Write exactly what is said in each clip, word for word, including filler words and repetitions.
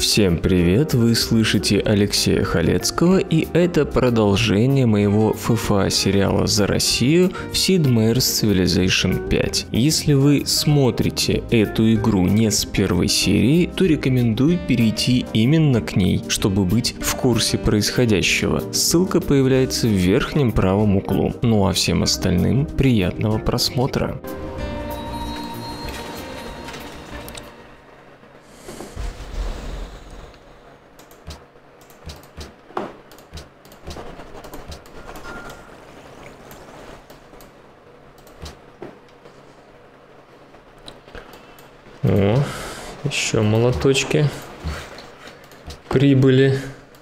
Всем привет, вы слышите Алексея Халецкого, и это продолжение моего эф эф а сериала «За Россию» в Sid Meier's Civilization пять. Если вы смотрите эту игру не с первой серии, то рекомендую перейти именно к ней, чтобы быть в курсе происходящего. Ссылка появляется в верхнем правом углу. Ну а всем остальным приятного просмотра. О, еще молоточки прибыли.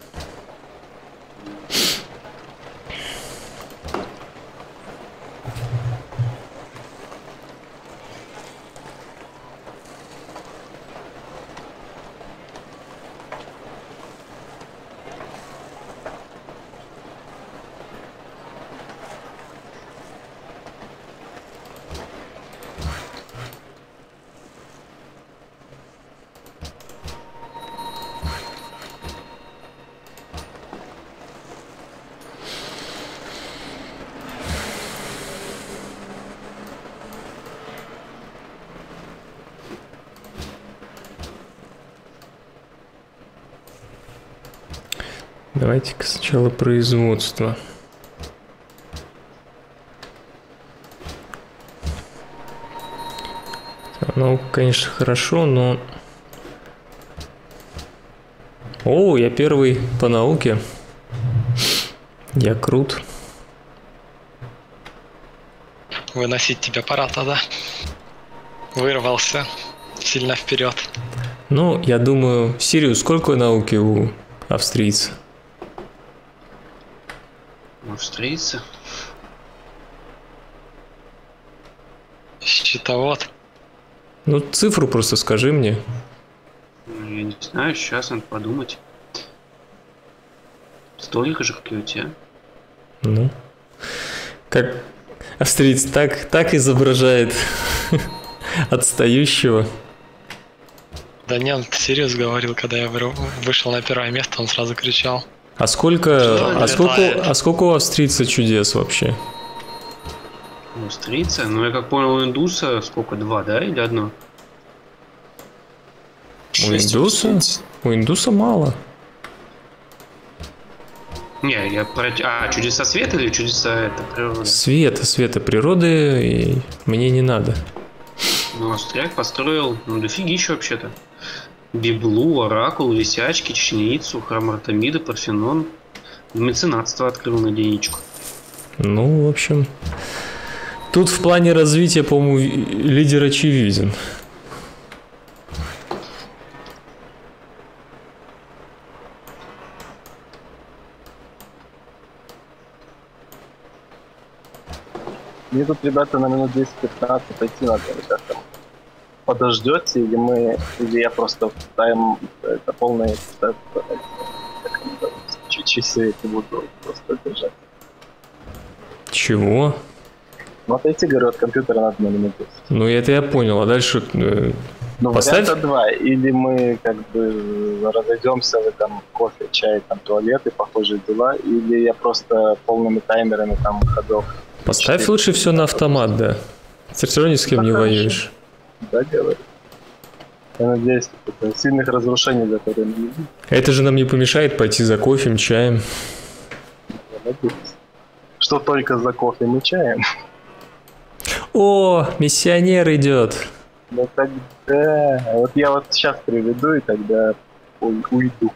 Давайте-ка сначала производство. Наука, конечно, хорошо, но... О, я первый по науке. Я крут. Выносить тебя пора тогда. Вырвался сильно вперед. Ну, я думаю, Сириус, сколько науки у австрийца? Австрийцы? Счетовод. Ну, цифру просто скажи мне. Я не знаю, сейчас надо подумать. Столько же, как и у тебя. Ну, как австриец так, так изображает отстающего. Да не, он серьезно говорил, когда я вышел на первое место, он сразу кричал. А сколько, а сколько, а сколько у австрийца чудес вообще? У австрийца? Ну, я как понял, у индуса сколько? Два, да? Или одно? У индуса? У индуса мало. Не, я про... А, чудеса света или чудеса это природы? Света, света природы и мне не надо. Ну, австрияк построил, ну, дофигища вообще-то. Библу, Оракул, Висячки, Чеченицу, храм Артемида, Парфенон. Меценатство открыл на единичку. Ну, в общем, тут в плане развития, по-моему, лидер очевиден. Мне тут, ребята, на минут десять-пятнадцать пойти надо, ребята. Подождете, или мы, или я просто тайм, это полное, часы эти буду просто держать. Чего? Ну, отойти, говорю, от компьютера надо на минут десять. Ну, это я понял, а дальше э, ну, поставь... варианта два, или мы как бы разойдемся, вы там кофе, чай, там туалет и похожие дела, или я просто полными таймерами там ходов. Поставь лучше все на автомат, да. Ты все равно ни с кем да, не хорошо. Воюешь. Да, делай. Я надеюсь, это сильных разрушений, за которые не видим. Это же нам не помешает пойти за кофе, чаем. Что только за кофе и чаем. О, миссионер идет. Ну тогда... Вот я вот сейчас приведу, и тогда уйду.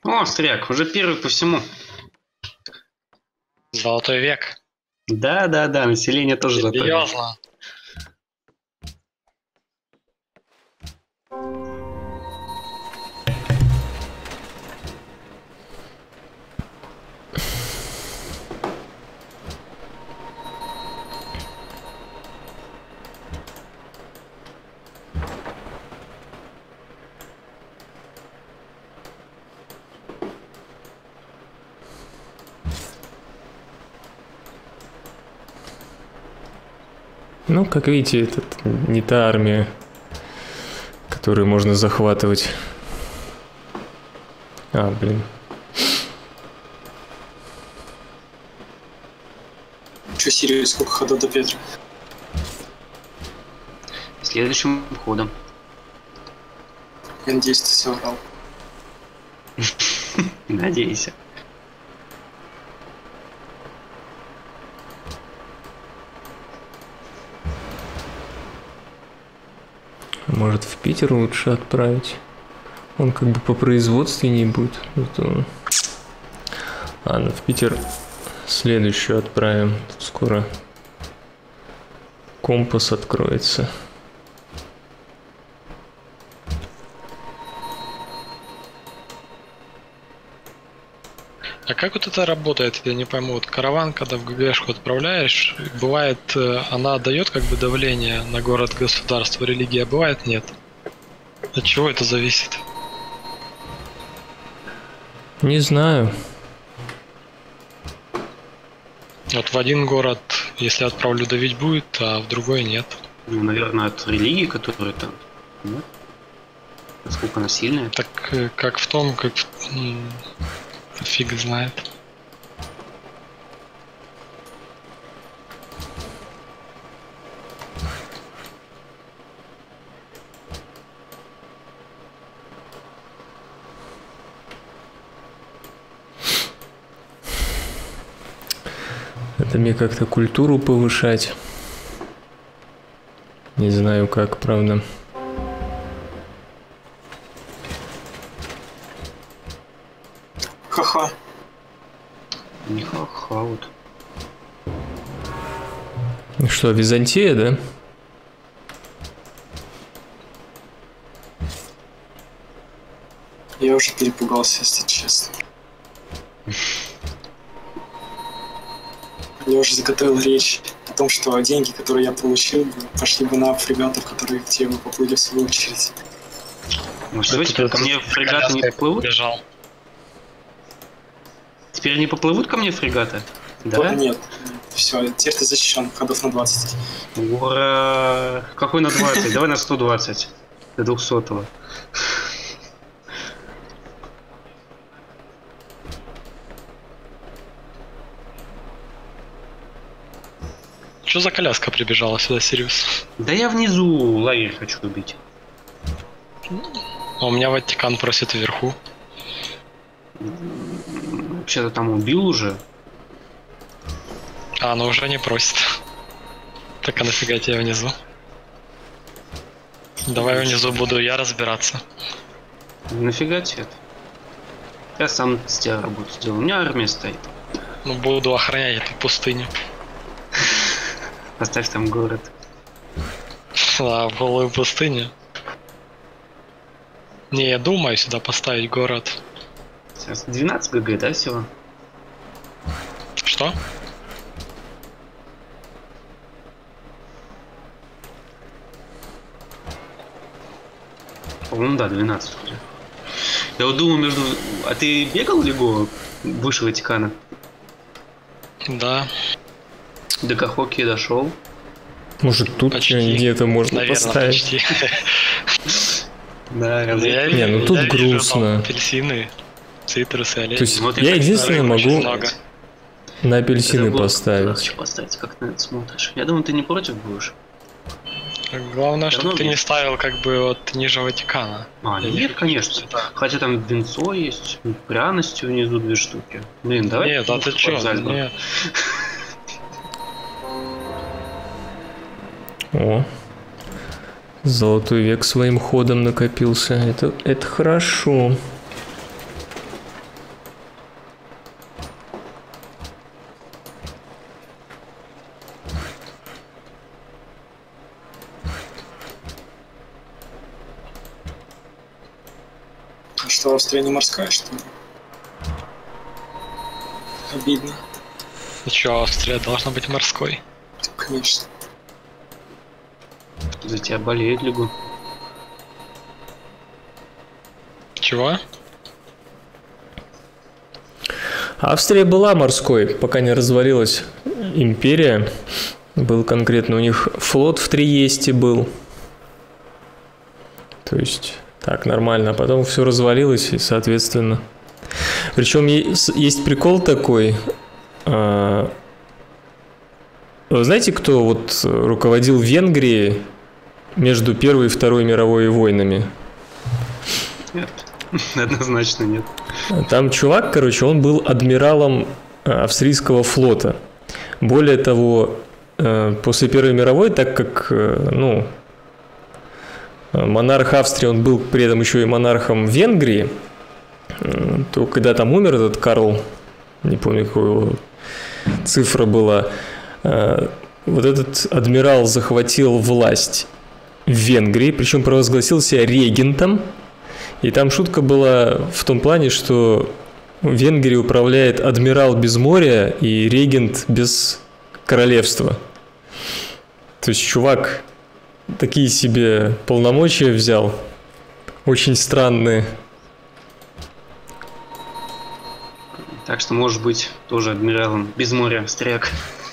О, Стряк, уже первый по всему. Золотой век. Да, да, да, население тоже золотое. Серьезно. Ну, как видите, это не та армия, которую можно захватывать. А, блин. Че, Сириус, сколько ходов до Петра? Следующим ходом. Я надеюсь, ты соврал. Надейся. Может, в Питер лучше отправить? Он как бы попроизводственнее будет. Зато... Ладно, в Питер следующую отправим. Тут скоро компас откроется. А как вот это работает, я не пойму. Вот караван, когда в ГГшку отправляешь, бывает, она дает как бы давление на город-государство, религия, бывает нет. От чего это зависит? Не знаю. Вот в один город, если отправлю, давить будет, а в другой нет. Ну, наверное, от религии, которая там. Нет? Насколько она сильная. Так э, как в том, как... м, Фиг знает. Это мне как-то культуру повышать. Не знаю как, правда. Ха-ха. Не ха-ха вот. Что, Византия, да? Я уже перепугался, если честно. Я уже заготовил речь о том, что деньги, которые я получил, пошли бы на фрегатов, которые к тебе поплыли в свою очередь. Может, что, теперь ко мне фрегаты не поплывут? Бежал. Теперь они поплывут ко мне фрегаты? Да? Да? Нет. Все, теперь ты защищен, ходов на двадцать. Ура! Какой на двадцать? Давай на сто двадцать. До двухсотого. Что за коляска прибежала сюда, Сириус? Да я внизу лагерь хочу убить. А у меня Ватикан просит вверху. Вообще-то там убил уже. А, ну уже не просит. Так а нафига тебе внизу? Давай внизу буду я разбираться. Нафига тебе это? Я сам с тебя работу сделал. У меня армия стоит. Ну буду охранять эту пустыню. Поставь там город. А, в голую пустыню. Не, я думаю сюда поставить город. Сейчас двенадцать ГГ, да, всего? Что? По-моему, да, двенадцать. Я вот думаю, между... А ты бегал Лего выше Ватикана? Да. До Кахоки дошел. Может, тут Почти. где-то можно Наверное, поставить. почти. Да, Я разве... Не, ну я тут вижу грустно. там апельсины, цитрусы, оленьи. То есть Вот я я единственное очень могу много. на апельсины Это было поставить. красиво поставить, как ты на это смотришь. Я думаю, ты не против будешь. Главное, Всё чтобы равно ты не есть. ставил как бы вот ниже Ватикана. А, Я не нет, хочу конечно. сюда. Хотя там винцо есть, пряности внизу две штуки. Блин, давай. Нет, а ты чё? Зальцбург. Нет. О, золотой век своим ходом накопился. Это, это хорошо. А что, Австрия не морская, что ли? Обидно. Ну что, Австрия должна быть морской? Конечно. За тебя болеет Лигу. Чего? Австрия была морской, пока не развалилась империя. Был конкретно у них флот в Триесте был. То есть так нормально. А потом все развалилось, и соответственно. Причем есть прикол такой. Вы знаете, кто вот руководил Венгрией между Первой и Второй мировой войнами? Нет, однозначно нет. Там чувак, короче, он был адмиралом австрийского флота. Более того, после Первой мировой, так как, ну, монарх Австрии, он был при этом еще и монархом Венгрии, то когда там умер этот Карл, не помню, какой его цифра была, вот этот адмирал захватил власть в Венгрии, причем провозгласил себя регентом. И там шутка была в том плане, что Венгрией управляет адмирал без моря и регент без королевства. То есть чувак такие себе полномочия взял, очень странные. Так что, может быть, тоже адмиралом без моря стряк.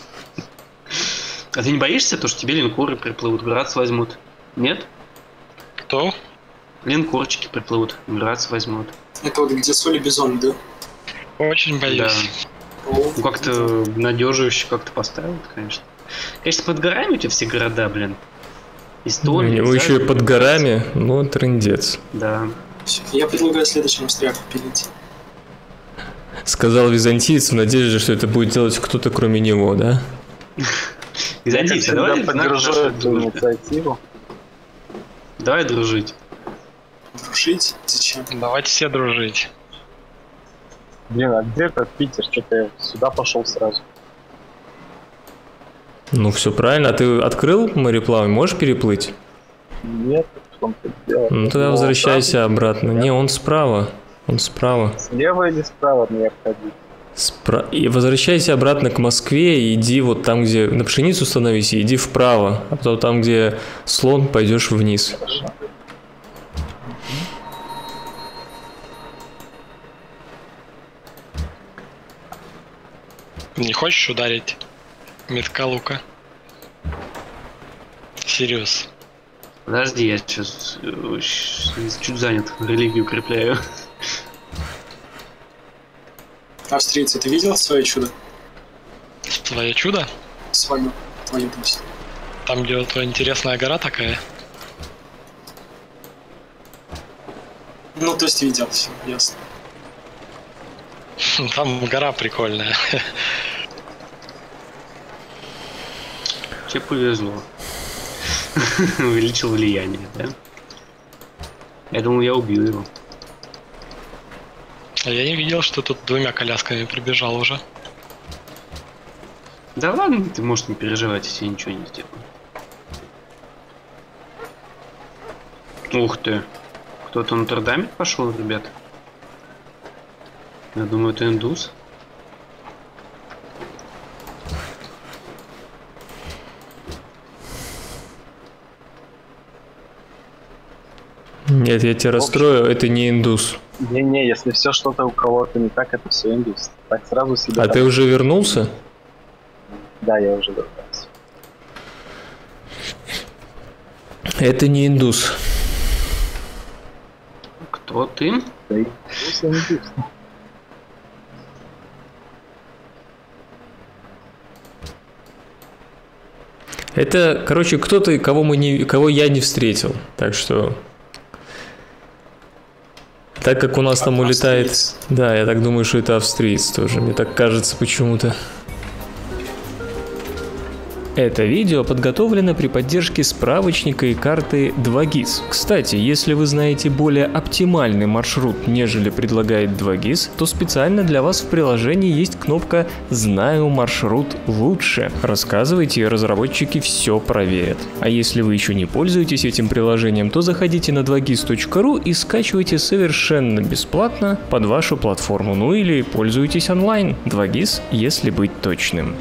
А ты не боишься, то, что тебе линкоры приплывут, Грац возьмут? Нет? Кто? Линкорчики приплывут, Грац возьмут. Это вот где соли бизон, да? Очень боюсь. Да. Ну, как-то надеживающе как-то поставил, конечно. Конечно, под горами у тебя все города, блин. История. У него еще и под горами, ну, трындец. Да. Я предлагаю следующему стряку пилить. Сказал византиец в надежде, что это будет делать кто-то кроме него, да? Византийцы, Я давай поддержу эту инициативу. Давай дружить. Дружить? Зачем? Давайте все дружить. Блин, а где этот Питер? Что-то я сюда пошел сразу. Ну, все правильно. А ты открыл мореплавание? Можешь переплыть? Нет, в том-то дело. Ну, тогда Но возвращайся там- обратно. Не, он справа. Он справа. Слева или справа мне обходить? Спра... И возвращайся обратно к Москве и иди вот там, где на пшеницу становись, и иди вправо. А потом там, где слон, пойдешь вниз. Хорошо. Не хочешь ударить метка лука? Серьез. Подожди, я сейчас чуть занят, религию укрепляю. Австрийцы, ты видел свое чудо? Твое чудо? Свое. Твое пусть. Там, где вот твоя интересная гора такая. Ну, то есть видел, все, ясно. Там гора прикольная. Тебе повезло. Увеличил влияние, да? Я думал, я убил его. А я не видел, что тут двумя колясками прибежал уже. Да ладно, ты можешь не переживать, если я ничего не сделаю. Ух ты. Кто-то на Нотр-Даме пошел, ребят. Я думаю, это индус. Нет, я тебя расстрою, это не индус. Не-не, если все что-то у кого-то не так, это все индус. Так сразу себе... А ты уже вернулся? Да, я уже вернулся. Это не индус. Кто ты? Да и индус, и индус. Это, короче, кто-то, кого мы не, кого я не встретил. Так что, так как у нас там улетает, да, я так думаю, что это австриец тоже. Мне так кажется почему-то. Это видео подготовлено при поддержке справочника и карты два гис. Кстати, если вы знаете более оптимальный маршрут, нежели предлагает два гис, то специально для вас в приложении есть кнопка «Знаю маршрут лучше». Рассказывайте, и разработчики все проверят. А если вы еще не пользуетесь этим приложением, то заходите на два гис точка ру и скачивайте совершенно бесплатно под вашу платформу. Ну или пользуйтесь онлайн. два гис, если быть точным.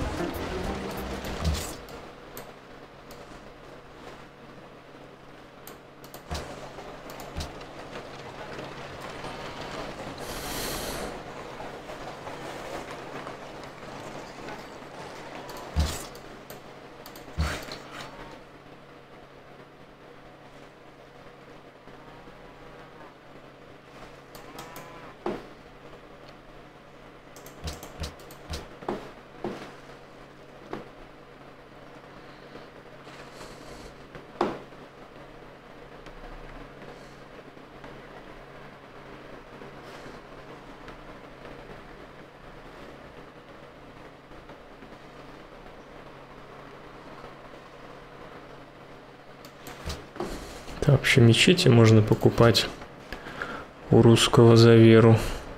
Так, вообще мечети можно покупать у русского за веру.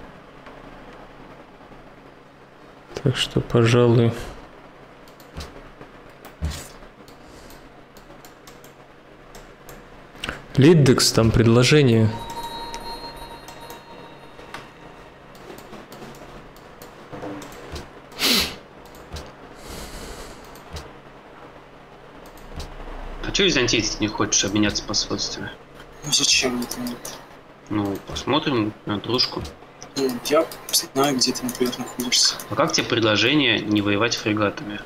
Так что, пожалуй... Лиддекс, там предложение. А что византийцы не хочешь обменяться посольствами? Ну зачем это нет? Ну, посмотрим на дружку. Ну, я знаю, где ты, например, находишься. А как тебе предложение не воевать фрегатами?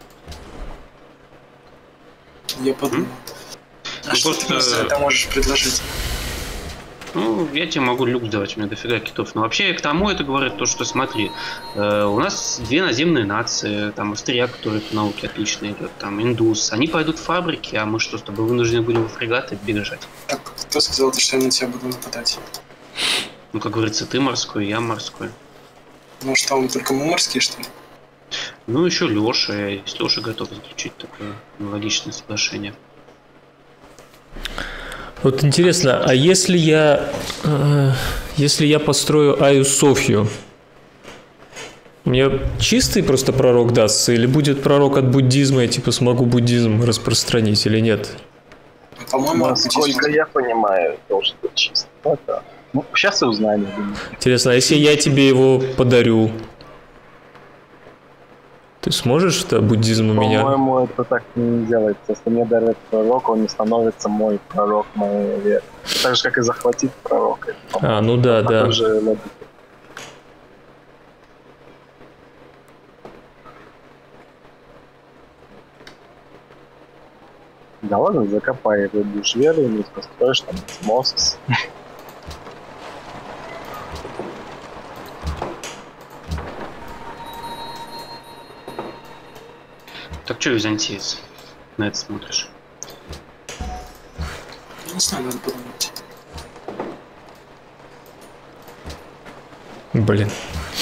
Я подумал. М? А Ну, что просто- ты мне за это можешь предложить? Ну, я тебе могу люк давать, у меня дофига китов. Но вообще к тому это говорит то, что смотри, э, у нас две наземные нации, там австрияк, который по науке отлично идет, там индус, они пойдут в фабрики, а мы что, с тобой вынуждены будем во фрегаты бежать? Так, кто сказал, что я на тебя буду нападать? Ну, как говорится, ты морской, я морской. Ну что, мы только мы морские, что ли? Ну, еще Леша, если Леша готов заключить такое аналогичное соглашение. Вот интересно, а если я, э, если я построю Айю Софью, мне чистый просто пророк дастся, или будет пророк от буддизма, я типа смогу буддизм распространить или нет? По-моему, Насколько я понимаю, должен быть чисто. Это... Ну, сейчас и узнаем, я думаю. Интересно, а если я тебе его подарю, ты сможешь это буддизм у меня? По-моему, это так не делается. Если мне дарят пророк, он не становится мой пророк моей веры. Так же, как и захватить пророка. А, ну да, да. Такой же логика. Да ладно, закопай его, будешь верой, не построишь там мост. Так что, византиец, на это смотришь? Я не знаю, надо подумать. Блин.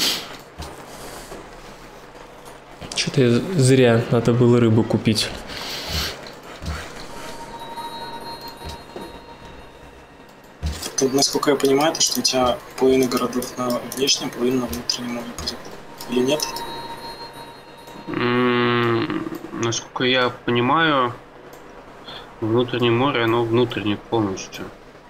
Что-то я зря, надо было рыбу купить. Тут, насколько я понимаю, то, что у тебя половина городов на внешнем, половина на внутреннем море будет. Или нет? М, Насколько я понимаю, внутреннее море, оно внутреннее полностью.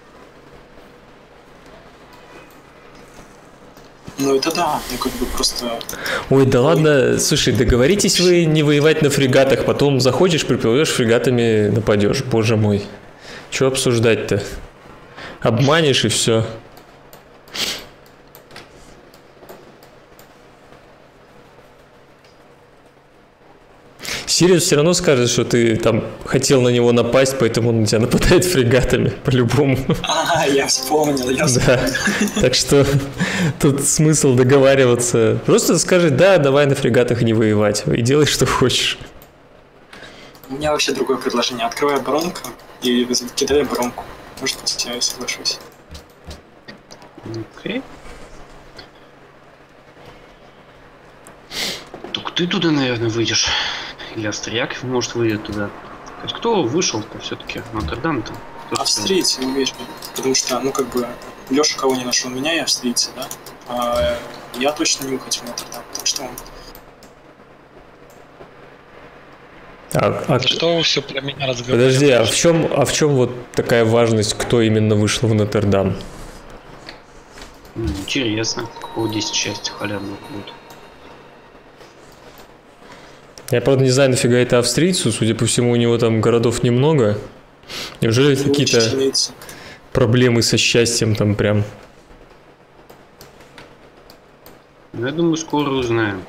Ну это да, ну как бы просто... Ой, да ладно, слушай, договоритесь вы не воевать на фрегатах, потом заходишь, приплывешь, фрегатами нападешь, боже мой. Че обсуждать-то? Обманешь и все. Сириус все равно скажет, что ты там хотел на него напасть, поэтому он на тебя нападает фрегатами, по-любому. А, я вспомнил, я вспомнил. Да, так что тут смысл договариваться. Просто скажи, да, давай на фрегатах не воевать, и делай, что хочешь. У меня вообще другое предложение. Открывай оборонку и кидай оборонку. Может, я соглашусь. Окей. Так ты туда, наверное, выйдешь. Или Австрияк, может, выйдет туда. То есть кто вышел-то все-таки? Нотр-Дам-то? Австрийцы, уверен. Потому что, ну, как бы, Леша кого не нашел, меня и австрийцы, да? А я точно не хочу Нотр-Дам, так что... А, а... Что все про меня разговариваете? Подожди, а в чем, а в чем вот такая важность, кто именно вышел в Нотр-Дам? Интересно, какого десять счастья халявного будет. Я, правда, не знаю, нафига это австрийцу, судя по всему, у него там городов немного. Неужели какие-то проблемы со счастьем там прям? Ну, я думаю, скоро узнаем.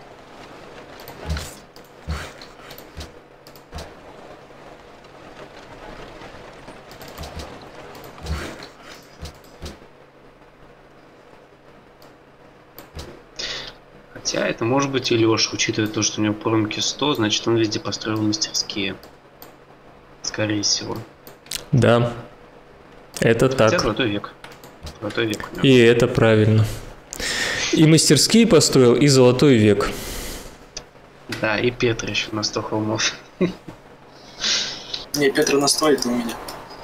Хотя это может быть и Леша, учитывая то, что у него промки сто, значит он везде построил мастерские. Скорее всего. Да, это Хотя так. золотой век. Золотой век. И это правильно. И мастерские построил, и золотой век. Да, и Петр еще на сто холмов. Не, Петр на сто, это у меня.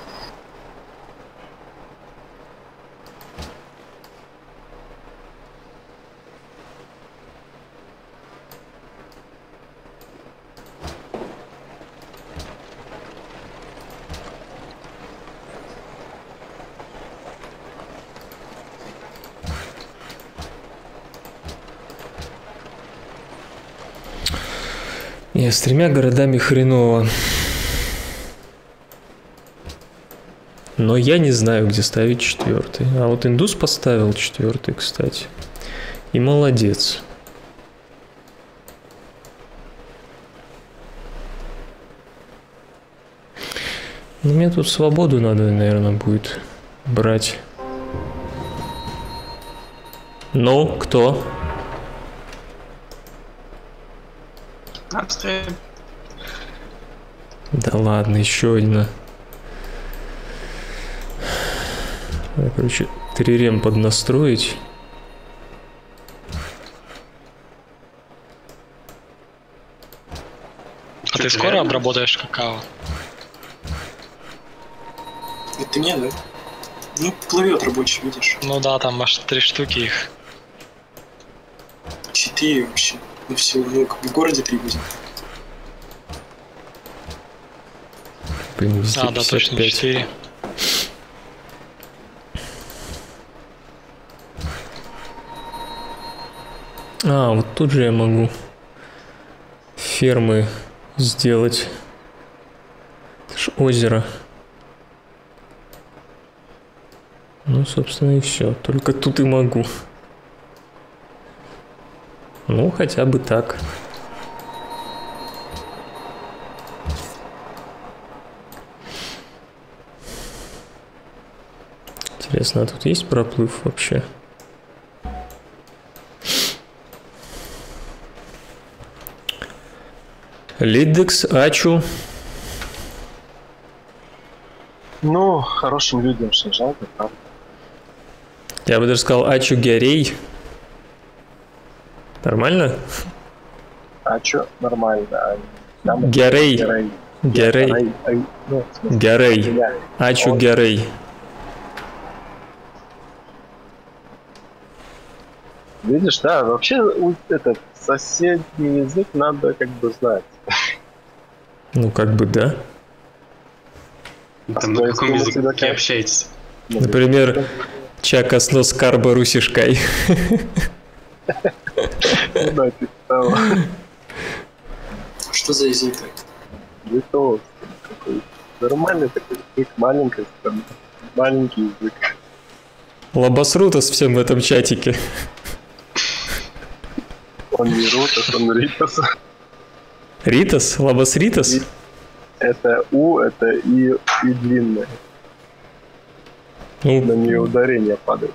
Не, с тремя городами хреново. Но я не знаю, где ставить четвертый. А вот Индус поставил четвертый, кстати. И молодец. Ну, мне тут свободу надо, наверное, будет брать. Ну, кто? Австрия. Да ладно, еще одна. Надо, короче, трирем поднастроить. А ты скоро обработаешь какао? Это ты мне, да? Ну, плывет рабочий, видишь? Ну да, там аж три штуки их. Четыре вообще. Ну все, ну как в городе три будет. Блин, везде А, да, точно, пятьдесят пять. четыре. А, вот тут же я могу фермы сделать. Это ж озеро. Ну, собственно, и все. Только тут и могу. Ну, хотя бы так. Интересно, а тут есть проплыв вообще? Лидекс, Ачу. Ну, хорошим людям что жалко, правда. Я бы даже сказал Ачу Герей. Нормально? А чё? Нормально. А там Герей. Герей. Герей. Герей. Ай, ну, в смысле, Герей. Герей. Ачу Он- Герей. Видишь, да, вообще у- этот соседний язык надо как бы знать. Ну, как бы да. Там на то есть каком мы языке тебя как- общаетесь? Ну, Например, Чака снос карба русишкай. ну да, типа того. Что за язык? Литовский какой-то. Нормальный такой язык, маленький, там, маленький язык. Лабасрутас всем в этом чатике. Он не рутас, он ритас. Ритас? Лабас Ритас? И- Это У, это И, И длинное. На Ну, нее ударение падает.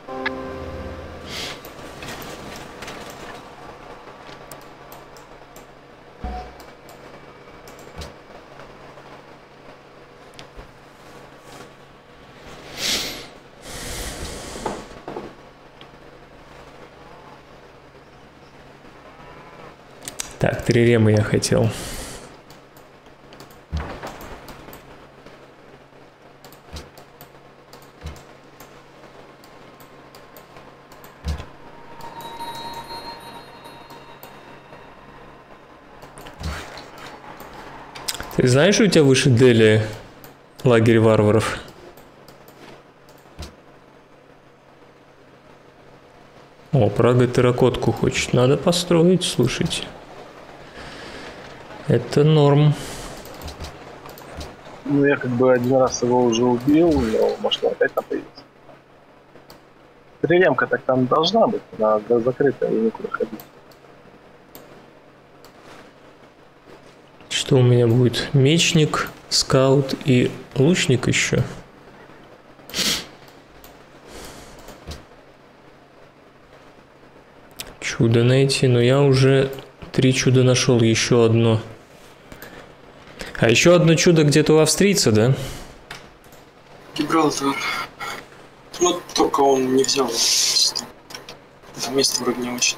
так, три ремы я хотел. Ты знаешь, у тебя выше Дели лагерь варваров? О, Прага терракотку хочет. Надо построить, слушайте. Это норм. Ну, я как бы один раз его уже убил, но может опять там появится. Трилемка так там должна быть, она закрытая и никуда ходить. Что у меня будет? Мечник, скаут и лучник еще. Чудо найти, но я уже три чуда нашел, еще одно. А еще одно чудо где-то у австрийца, да? Гибралтар. Ну, только он не взял. Это место вроде не очень.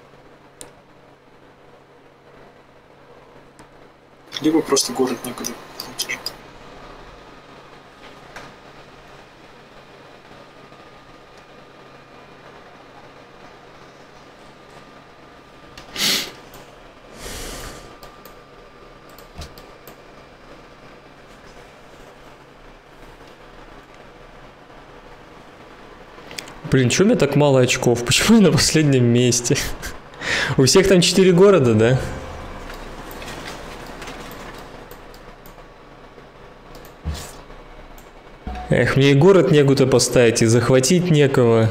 Либо просто город некуда. Блин, чё у меня так мало очков? Почему я на последнем месте? У всех там четыре города, да? Эх, мне и город некуда поставить, и захватить некого.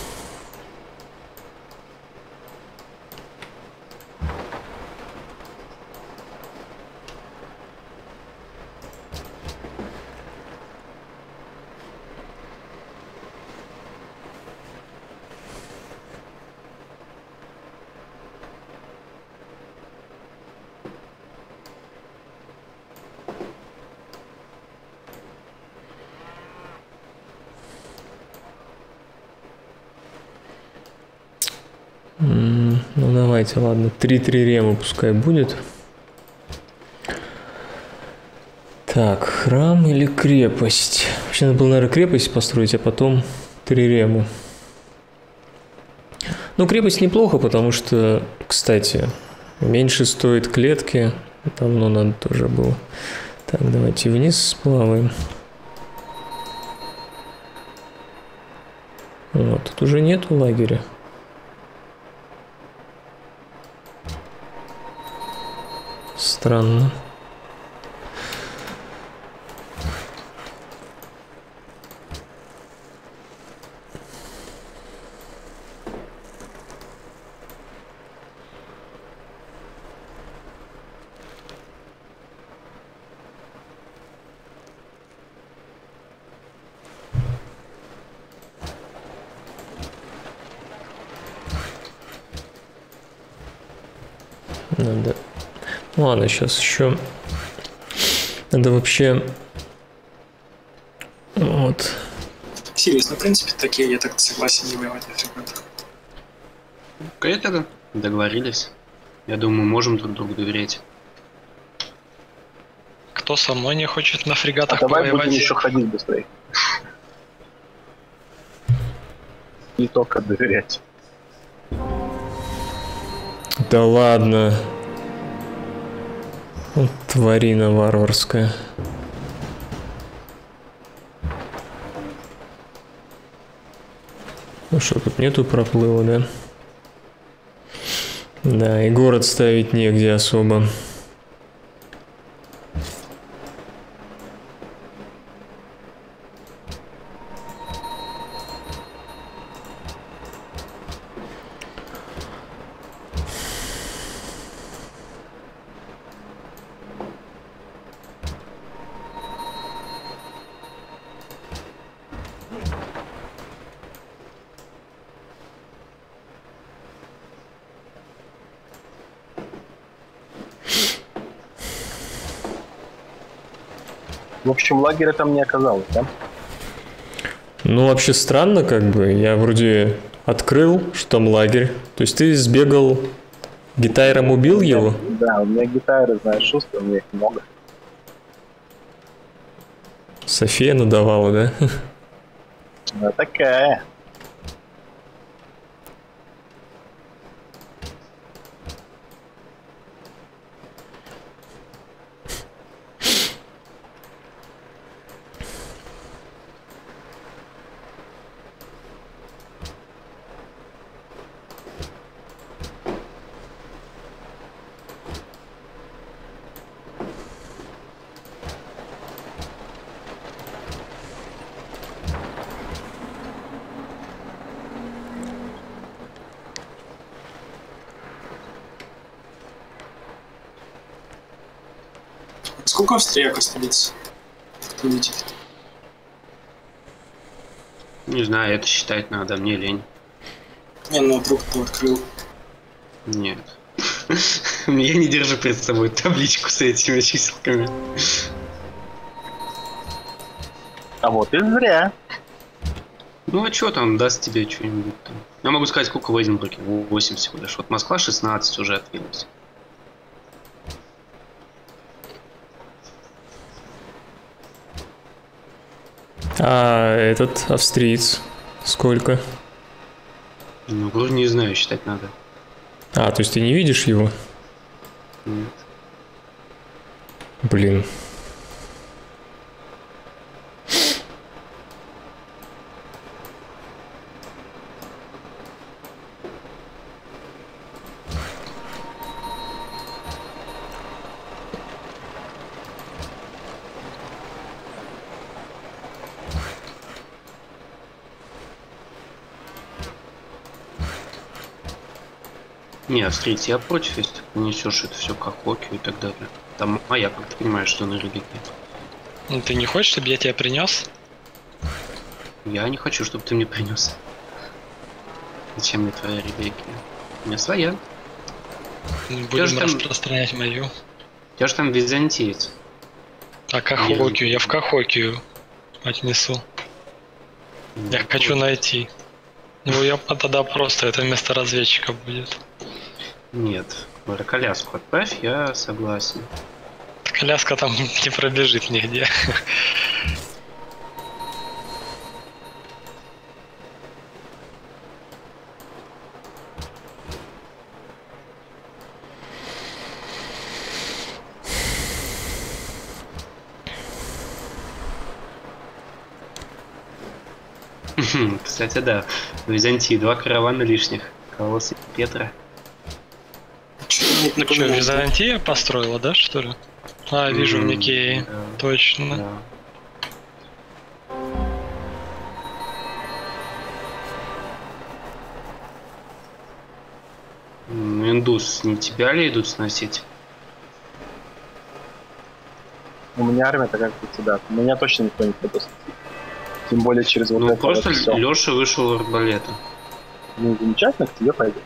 Ну давайте, ладно, три-три рема пускай будет. Так, храм или крепость? Вообще надо было, наверное, крепость построить, а потом три рему. Ну, крепость неплохо, потому что, кстати, меньше стоит клетки. Давно надо тоже было. Так, давайте вниз сплаваем. Вот, тут уже нету лагеря. Странно. Надо. Ладно, сейчас еще надо вообще вот. Серьезно, в принципе, такие, я так согласен, не воевать на фрегатах. Это договорились. Я думаю, можем друг другу доверять. Кто со мной не хочет на А фрегатах давай повоевать? будем еще ходить быстрее. Не только доверять. Да ладно. Вот тварина варварская. Ну что, тут нету проплыва, да? Да, и город ставить негде особо. В общем, лагеря там не оказалось, да? Ну, вообще странно, как бы. Я вроде открыл, что там лагерь. То есть ты сбегал, гитайром убил его? Да, у меня гитары, знаешь, шустрые, у меня их много. София надавала, да? Она такая. Сколько австрияк столица? Кто видит? Не знаю, это считать надо, мне лень. Не, ну вдруг ты открыл. Нет. Я не держу перед собой табличку с этими числками. А вот и зря. Ну а что там, даст тебе что-нибудь там? Я могу сказать, сколько в Эдинбурге? восемь всего лишь. Вот Москва шестнадцать уже открылась. А этот австриец сколько? Ну, вроде не знаю, считать надо. А, то есть ты не видишь его? Нет. Блин. Не, австрийцы, я против, если ты несешь это все как хоккей и так далее. Там моя, как ты понимаешь, что на религии. Ну, ты не хочешь, чтобы я тебя принес? Я не хочу, чтобы ты мне принес. Зачем мне твоя религия? У меня своя. Будем же там- распространять мою. Я же там византиец. А Кахокию, я в Кахокию отнесу. Я хочу найти. Ну, я тогда просто, это вместо разведчика будет. Нет. Коляску отправь, я согласен. Коляска там не пробежит нигде. Кстати, да. В Византии два каравана лишних. Колосс и Петра. Что-то Что, Византия построила, да, что ли? А, вижу в М, Никее. да, Точно. да. М, Индус, не тебя ли идут сносить? У меня армия-то как у тебя. Меня точно никто не пропустит. Тем более через вот Ну это просто вот всё. Леша вышел в арбалета. Ну, замечательно, к тебе пойдет.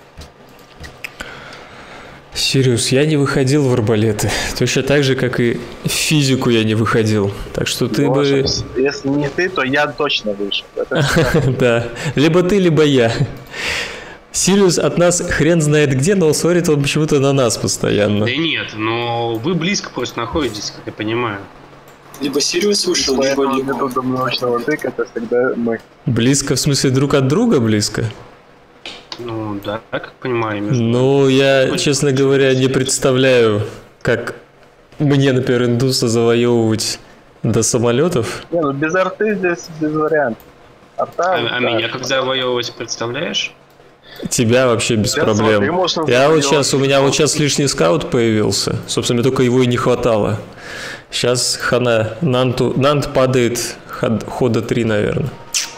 Сириус, я не выходил в арбалеты. Точно так же, как и в физику я не выходил. Так что ты бы... Леша, если не ты, то я точно вышел. Это Да. Либо ты, либо я. Сириус от нас хрен знает где, но смотрит он почему-то на нас постоянно. Да нет, но вы близко просто находитесь, как я понимаю. Либо Сириус вышел, либо поэтому Лиго. методом научного тыка, это всегда мы. Близко, в смысле, друг от друга близко? Ну да, как понимаю. Между... Ну, я, честно говоря, не представляю, как мне, например, индуса завоевывать до самолетов. Не, ну без арты здесь без вариантов. Арта, А, а да, меня как да. завоевывать, представляешь? Тебя вообще без Сейчас проблем. смотри, можно Я вот завоевать сейчас, у меня вот сейчас лишний скаут появился. Собственно, мне только его и не хватало. Сейчас хана, Нанту, Нант падает ход- хода три, наверное.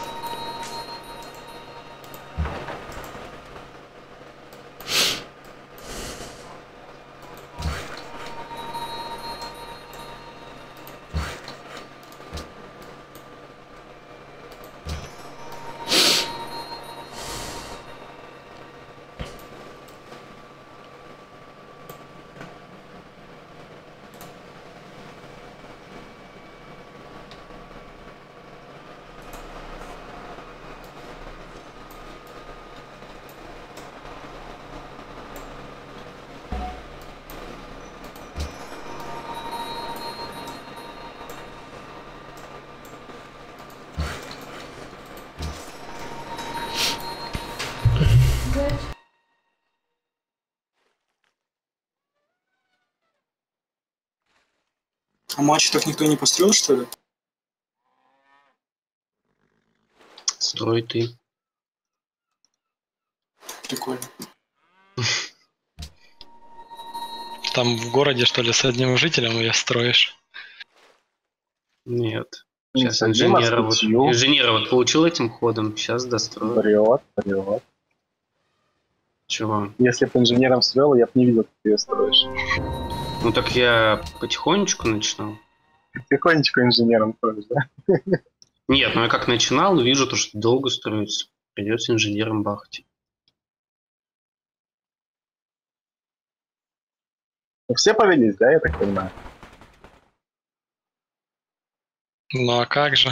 А матч так никто не построил, что ли? Строй ты. Прикольно. Там в городе, что ли, с одним жителем ее строишь? Нет. Не Сейчас с одним, а с инженера вот, пятью. инженера вот получил этим ходом, сейчас дострою. Врет, врет. Чего? Если бы инженером строил, я бы не видел, как ты ее строишь. Ну так я потихонечку начинал. Потихонечку инженером тоже, да? Нет, ну я как начинал, вижу то, что долго строится. Придется инженером бахать. Ну, все повелись, да, я так понимаю? Ну а как же?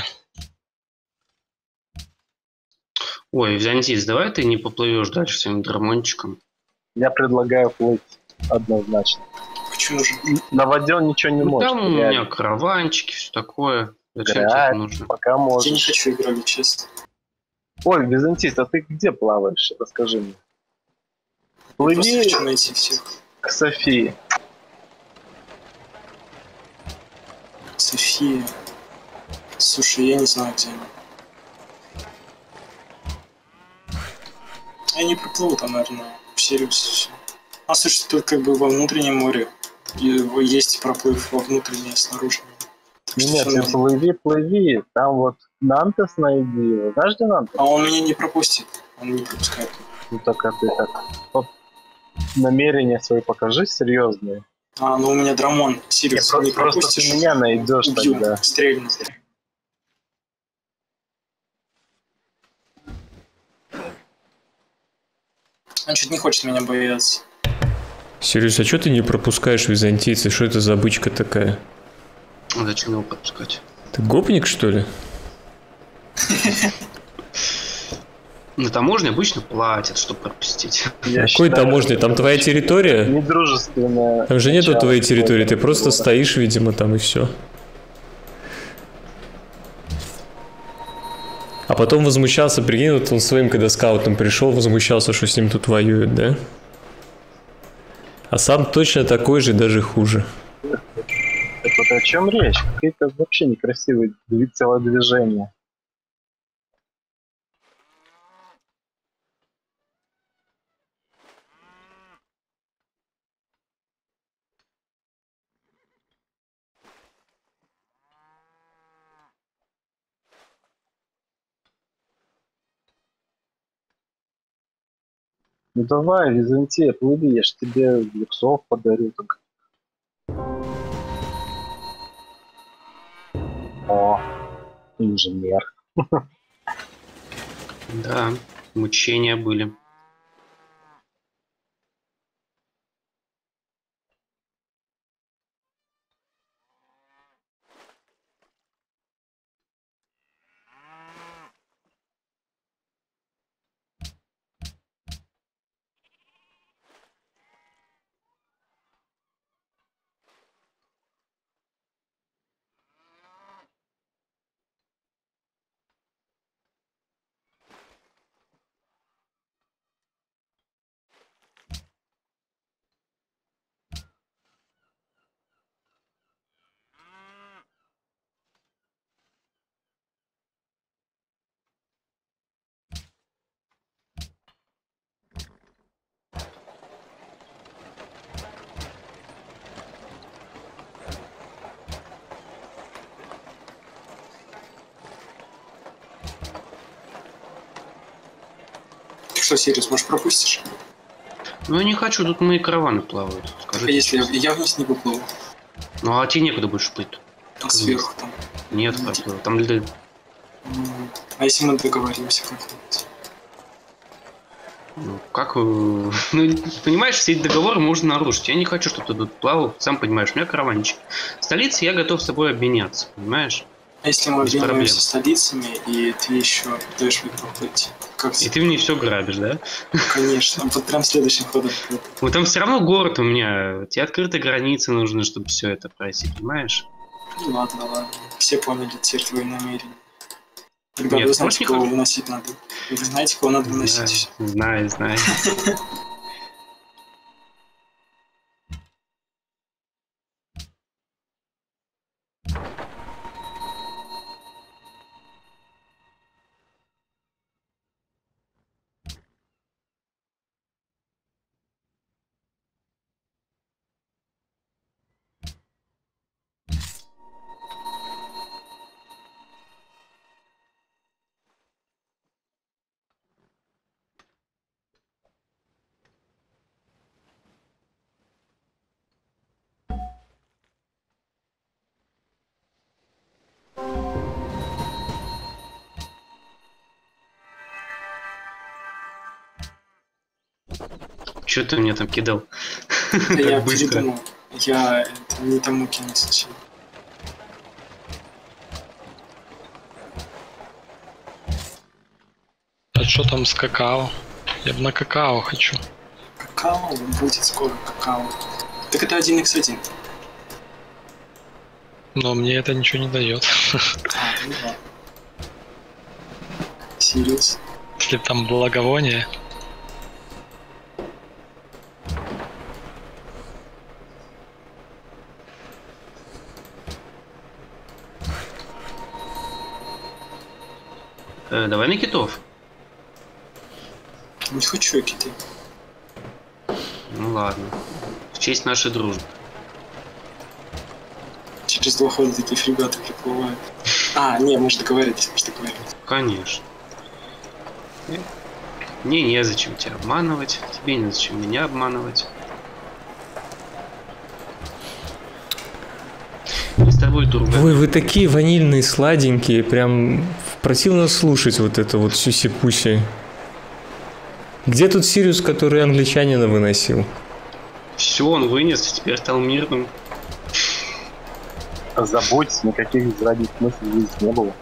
Ой, Византийц, давай ты не поплывешь дальше своим драмончиком. Я предлагаю плыть однозначно. Почему же? На воде он ничего не Ну может. там у реально. меня караванчики, все такое. Зачем тебе Грабь, это нужно? пока Я не можешь. хочу играть, честно. Ой, Византист, а ты где плаваешь? Расскажи мне. Я просто Плыви хочу найти всех. к Софии. София. Слушай, я не знаю, где она. Я не проплыву там, наверное, в Сириусе все. А слушай, тут как бы во внутреннем море. И есть проплыв во внутреннее снаружи. Так что Нет, всё ты нормально. плыви, плыви. Там вот Нантес найди его. Знаешь, где Нантес? А он меня не пропустит. Он не пропускает. Ну только ты так. Вот намерения свои покажи серьезные. А, ну у меня Драмон. Сириус, Нет, не просто пропустишь. ты меня найдешь Убью, тогда. стрельну. Он чуть не хочет меня бояться. Серьез, а что ты не пропускаешь византийца? Что это за бычка такая? А зачем его пропускать? Ты гопник, что ли? На таможне обычно платят, чтобы пропустить. Я Какой считаю, таможня? Там твоя территория? недружественное. Там же нету начало твоей территории, ты какого-то просто разговора. стоишь, видимо, там и все. А потом возмущался, прикинь, вот он своим, когда скаутом пришел, возмущался, что с ним тут воюют, да? А сам точно такой же, даже хуже. Так вот о чем речь? Какие-то вообще некрасивые дви- телодвижения. Ну давай, Византия, плыви, я ж тебе люксов подарю. Так. О, инженер. Да, мучения были. Ты что, Сириус, может пропустишь? Ну я не хочу, тут мои караваны плавают. А Скажите. если я, я вниз не поплыву? Ну а тебе некуда больше плыть. А сверху там. Нет, Ну, проплыл. Там для... М, А если мы договоримся как-нибудь? Ну, как... э, Ну, понимаешь, все эти договоры можно нарушить. Я не хочу, чтобы ты тут плавал. Сам понимаешь, у меня караванчик. В столице я готов с тобой обменяться, понимаешь? А если мы Без обмениваемся проблем. столицами, и ты еще даешь мне проплыть? Как И ты мне все грабишь, да? Конечно, вот прям следующим ходом. Вот там все равно город у меня. Тебе открытые границы нужны, чтобы все это пройти, понимаешь? Ну ладно, ладно. Все поняли теперь твои намерения. Ребята, Нет, вы может, знаете, не кого хочу. выносить надо? Вы знаете, кого надо Знаю, выносить? знаю, знаю. Че ты мне там кидал? Да я Так быстро. передумал. Я это, не тому кинул сначала. А что там с какао? Я бы на какао хочу. Какао будет скоро, какао. Так это один икс один. Но мне это ничего не дает. А, ну да. Сириус. Если там благовоние. Э, давай на китов. Не хочу я киты. Ну ладно. В честь нашей дружбы. Через два хода такие фрегаты приплывают. А, не, мы же договорились, мы же договорились. Конечно. Мне незачем тебя обманывать, тебе незачем меня обманывать. Мы с тобой друг. Ой, вы такие ванильные, сладенькие, прям противно слушать вот это вот сюси-пуси. Где тут Сириус, который англичанина выносил? Все, он вынес, теперь стал мирным. Заботьтесь, никаких здравых мыслей здесь не было.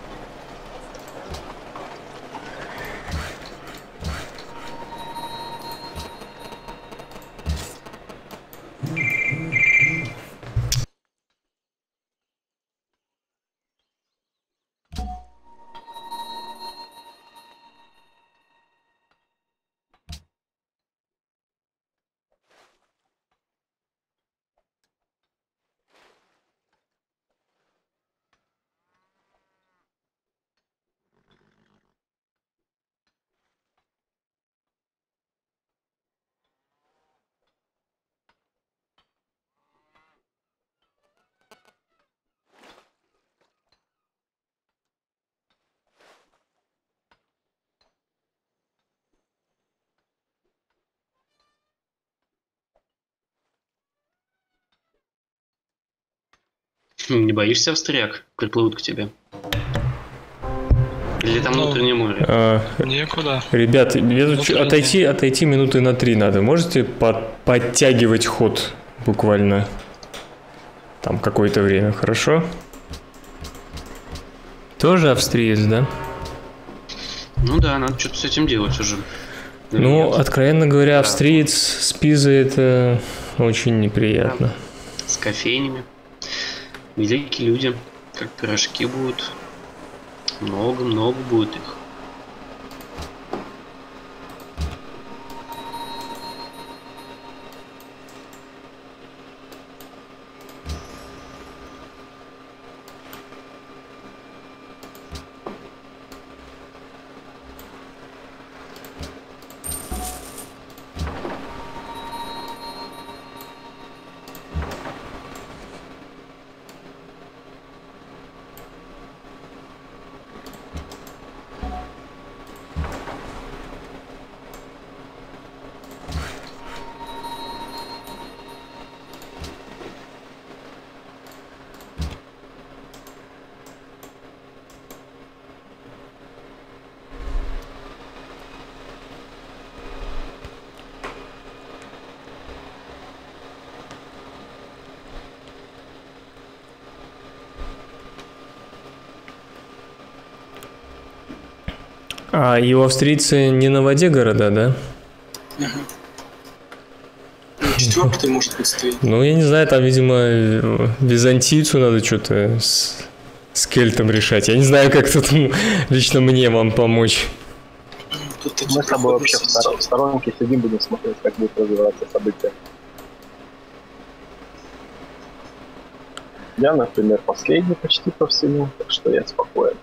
Не боишься, австрияк? Приплывут к тебе. Или там Ну, внутреннее море? А, Некуда. ребят, мне тут Ну, чё- вроде. отойти, отойти минуты на три надо. Можете под- подтягивать ход буквально там какое-то время, хорошо? Тоже австриец, да? Ну да, надо что-то с этим делать уже. Или Ну, нет? откровенно говоря, Да. австриец с Пизой это очень неприятно. С кофейнями. Великие люди, как пирожки будут. Много-много будет их. А и у австрийцы не на воде города, да? Ну, четвертый может быть стоит. Ну, я не знаю, там, видимо, э, византийцу надо что-то с, с кельтом решать. Я не знаю, как тут м, лично мне вам помочь. Тут такие Мы с тобой проходы вообще в все стор- в сторонке сидим, будем смотреть, как будут развиваться события. Я, например, последний почти по всему, так что я спокоен.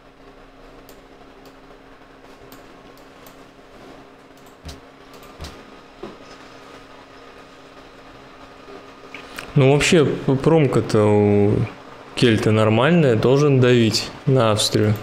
Ну, вообще, п- промка-то у кельта нормальная, должен давить на Австрию.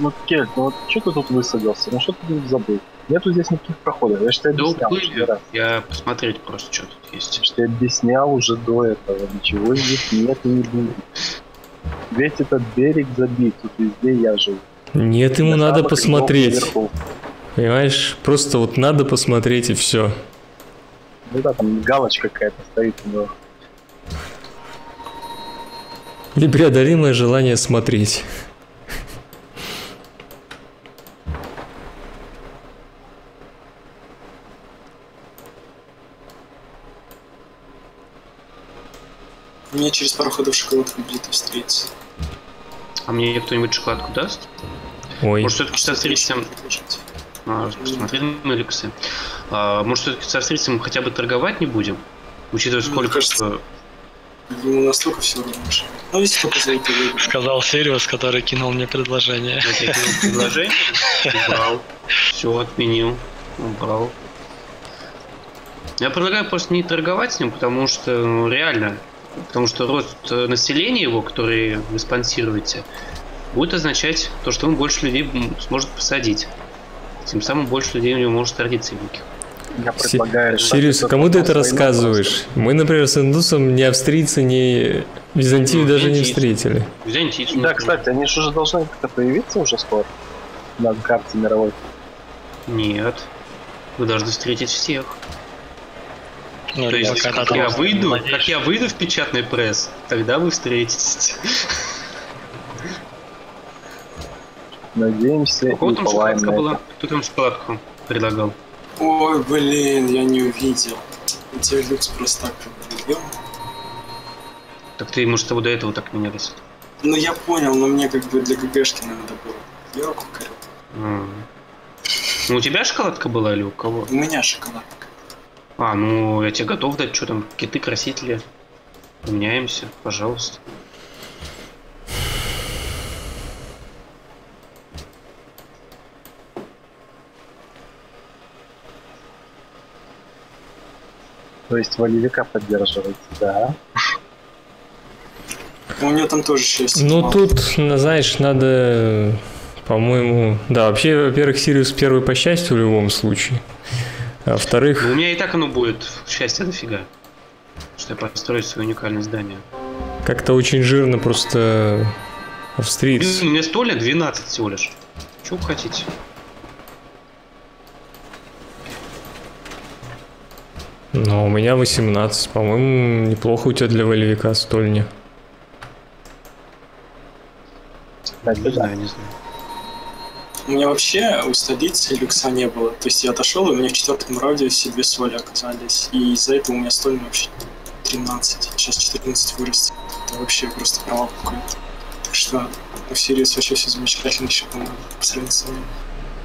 Ну, Кельт, ну вот что ты тут высадился? Ну что ты тут забыл? Нету здесь никаких проходов. Я же тебе Да объяснял уже уплыли. раз. Я посмотреть просто, что тут есть. Я же тебе объяснял уже до этого. Ничего здесь нет и не будет. Весь этот берег забит. Тут везде я живу. Нет, ему На надо самых посмотреть. наверху. Понимаешь? Просто вот надо посмотреть и все. Ну да, там галочка какая-то стоит у него. Непреодолимое желание смотреть. Мне через пару ходов шоколадку будет встретиться. А мне кто-нибудь шоколадку даст? Ой. Может, все-таки со встречным... А, посмотри на Эликсы. А, может, все-таки со встречным хотя бы торговать не будем? Учитывая, Мне сколько... кажется, ему настолько все равно. Ну, если только за это выиграть. Сказал Сириус, который кинул мне предложение. Я кинул предложение, убрал. Все, отменил. Убрал. Я предлагаю просто не торговать с ним, потому что ну, реально, потому что рост населения его, который вы спонсируете, будет означать то, что он больше людей сможет посадить. Тем самым больше людей у него может родиться великих. Я предлагаю... Сириус, кому ты это рассказываешь? Мы, например, с индусом ни австрийцы, ни Византию Ну, даже не византийцы. встретили. Византийцы, Да, например. кстати, они же уже должны как-то появиться уже скоро на карте мировой. Нет. Вы должны встретить всех. Ну, То есть, пока как там я выйду, надеюсь. как я выйду в печатный пресс, тогда вы встретитесь. Надеемся У кого и там пылаем шоколадка на была? это. Кто там шоколадку предлагал? Ой, блин, я не увидел. У тебя люкс просто так провалил. Так ты, может, его до этого так менялись? Ну, я понял, но мне как бы для ГГшки надо было. Я руку корю. А. Ну, у тебя шоколадка была или у кого? У меня шоколадка. А, ну, я тебе готов дать, что там, киты, красители. Поменяемся, пожалуйста. То есть волевика поддерживаете, да? У него там тоже шесть. Ну, тут, ну, знаешь, надо, по-моему... Да, вообще, во-первых, Сириус первый по счастью в любом случае. А во-вторых... Ну, у меня и так оно будет счастье дофига. Что я построю свое уникальное здание. Как-то очень жирно просто австриец. Блин, у меня сто лет двенадцать всего лишь. Чего вы хотите? Но у меня восемнадцать. По-моему, неплохо у тебя для волевика стольня. Да, Не да. знаю, не знаю. У меня вообще у столицы люкса не было. То есть я отошел, и у меня в четвертом радиусе две соли оказались. И из-за этого у меня стольня вообще тринадцать. Сейчас четырнадцать вырастет. Это вообще просто провал какой-то. Так что у Сириус вообще все замечательно еще, по-моему, по сравнению со мной.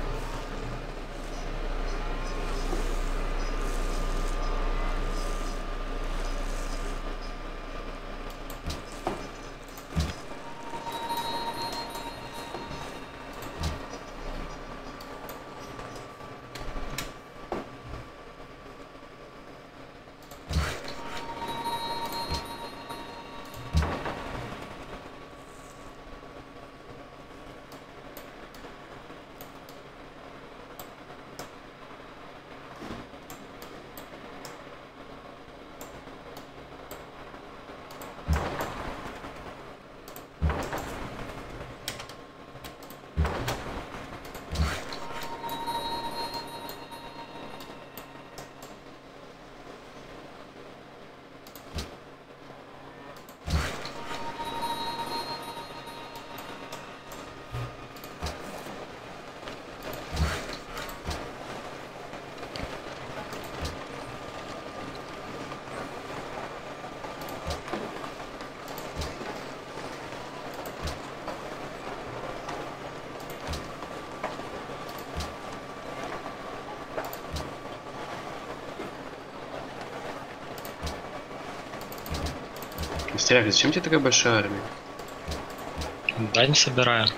Стряк, зачем тебе такая большая армия? Дань собираю.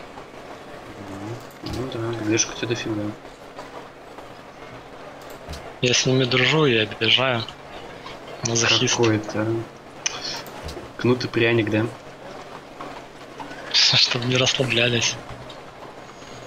Ну да, движка у тебя дофига. Я с ними дружу и обижаю. Мазохист. Какой-то кнут и пряник, да? Чтобы не расслаблялись.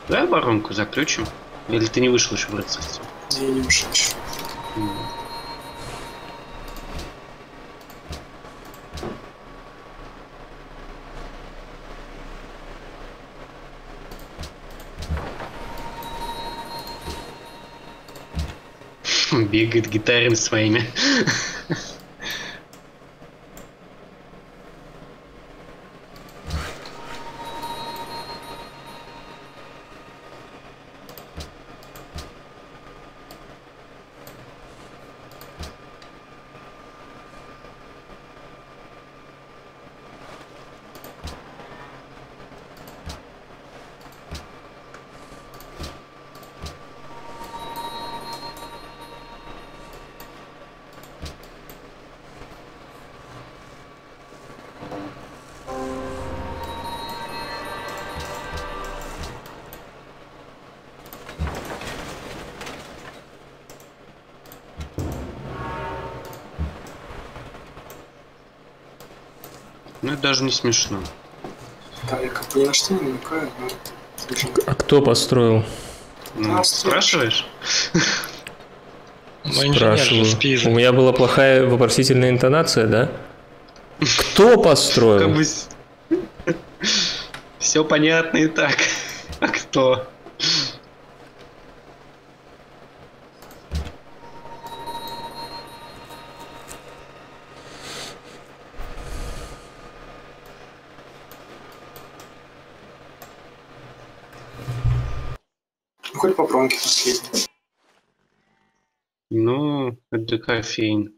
Давай оборонку заключим. Или ты не вышел еще в рыцарство? Я не вышел еще. Бегает гитарами своими. Ну это даже не смешно. Да, я как бы ни на что не намекаю, но... А кто построил? Ну, Да, спрашиваешь? Ну, инженер же Спрашиваю. с Пизы. У меня была плохая вопросительная интонация, да? Кто построил? Как бы... Все понятно и так. А кто? Ну, хоть по промке последний. Ну, это кофеин.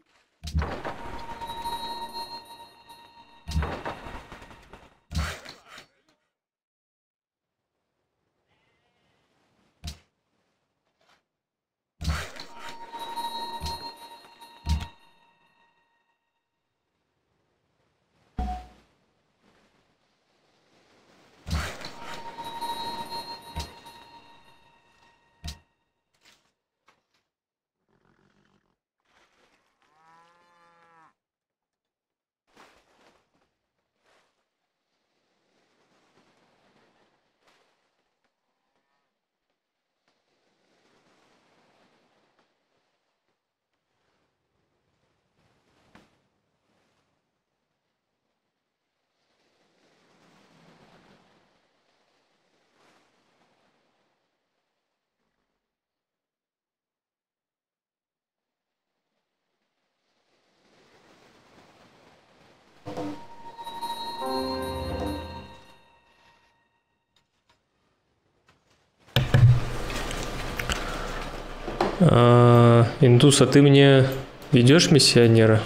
А, Индус, а ты мне ведешь миссионера?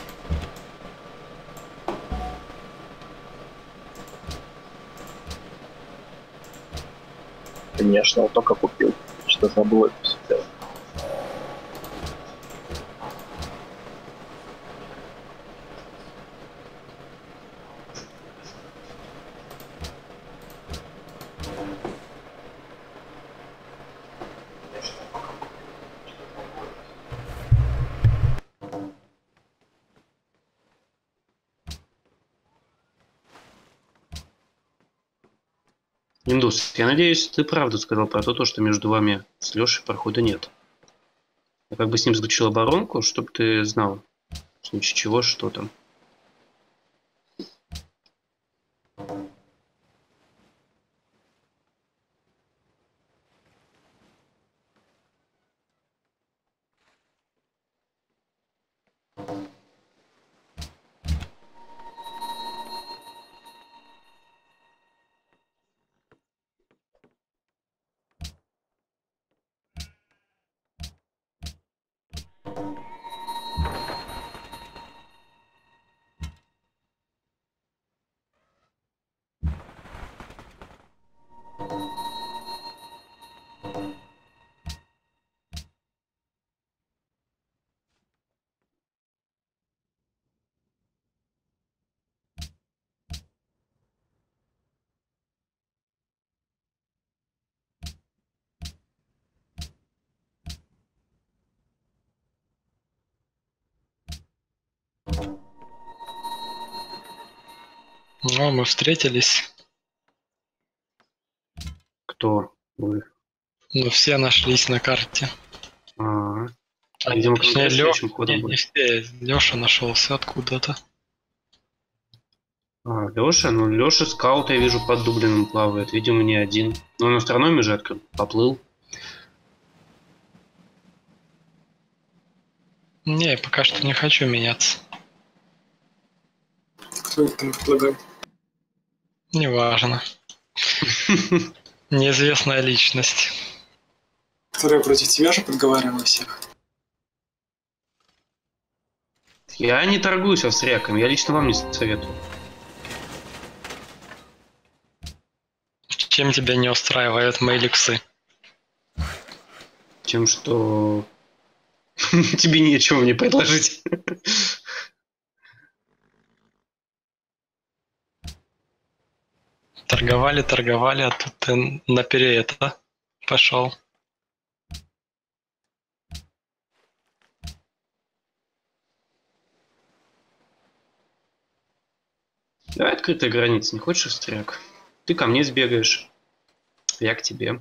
Конечно, вот только купил. Что забыл это все делать. Индус, я надеюсь, ты правду сказал про то, то, что между вами с Лешей прохода нет. Я как бы с ним заключил оборонку, чтобы ты знал, в случае чего, что там. Ну, мы встретились. Кто? Ой. Но все нашлись на карте. А, А, видимо, точнее, конкретно Лё- следующим ходом не, не будет. все. Леша нашелся откуда-то. А, Леша, ну Леша скаут, я вижу, под Дублином плавает. Видимо, не один. Но он астрономию же открыл, поплыл. Не, пока что не хочу меняться. Кто это там предлагает? Неважно. Неизвестная личность. Которая против тебя же подговаривала всех. Я не торгуюсь австриаками, я лично вам не советую. Чем тебя не устраивают мои люксы? Тем, что тебе нечего мне предложить. Торговали, торговали, а тут ты на переето пошел. Давай открытая граница, не хочешь австрияк? Ты ко мне сбегаешь, я к тебе.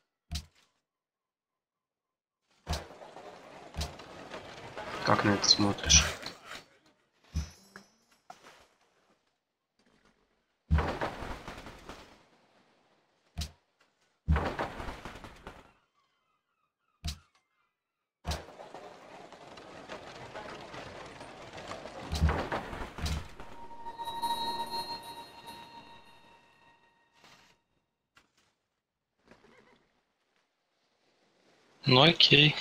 Как на это смотришь? Ну окей.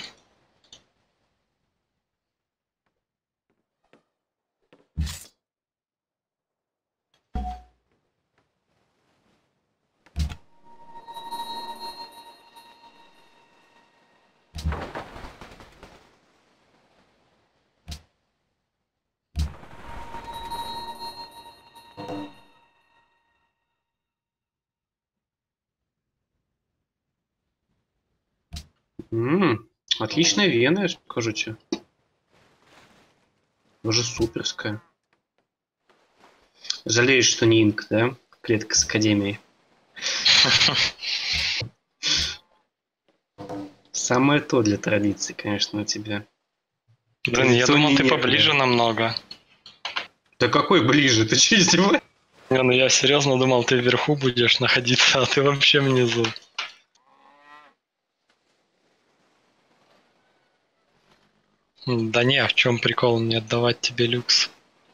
М-м, отличная вена, я скажу тебе. Уже суперская. Жалеешь, что не инк, да? Клетка с академией. Самое то для традиции, конечно, у тебя. Блин, я думал, ты Традиционнее поближе некуда. намного. Да какой ближе? Ты че издеваешься? Не, ну я серьезно думал, ты вверху будешь находиться, а ты вообще внизу. Да не, а в чем прикол мне отдавать тебе люкс?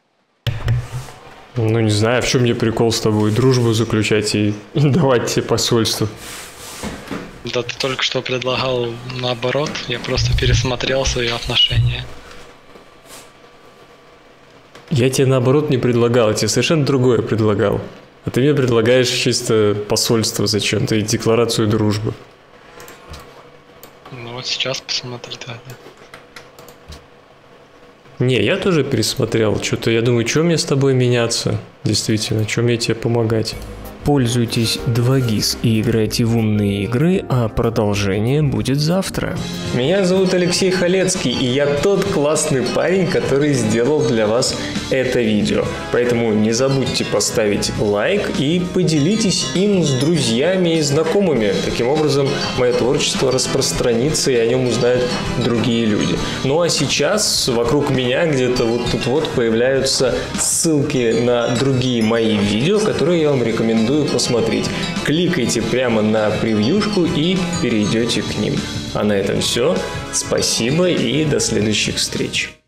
Ну, не знаю, в чем мне прикол с тобой дружбу заключать и давать тебе посольство. Да ты только что предлагал наоборот, я просто пересмотрел свои отношения. Я тебе наоборот не предлагал, я тебе совершенно другое предлагал. А ты мне предлагаешь чисто посольство зачем-то и декларацию дружбы. Ну вот сейчас посмотри тогда. Не, я тоже пересмотрел. Что-то я думаю, что мне с тобой меняться? Действительно, что мне тебе помогать? Пользуйтесь два гис и играйте в умные игры, а продолжение будет завтра. Меня зовут Алексей Халецкий, и я тот классный парень, который сделал для вас это видео. Поэтому не забудьте поставить лайк и поделитесь им с друзьями и знакомыми. Таким образом, мое творчество распространится и о нем узнают другие люди. Ну а сейчас вокруг меня где-то вот тут вот появляются ссылки на другие мои видео, которые я вам рекомендую посмотреть. Кликайте прямо на превьюшку и перейдете к ним. А на этом все. Спасибо и до следующих встреч.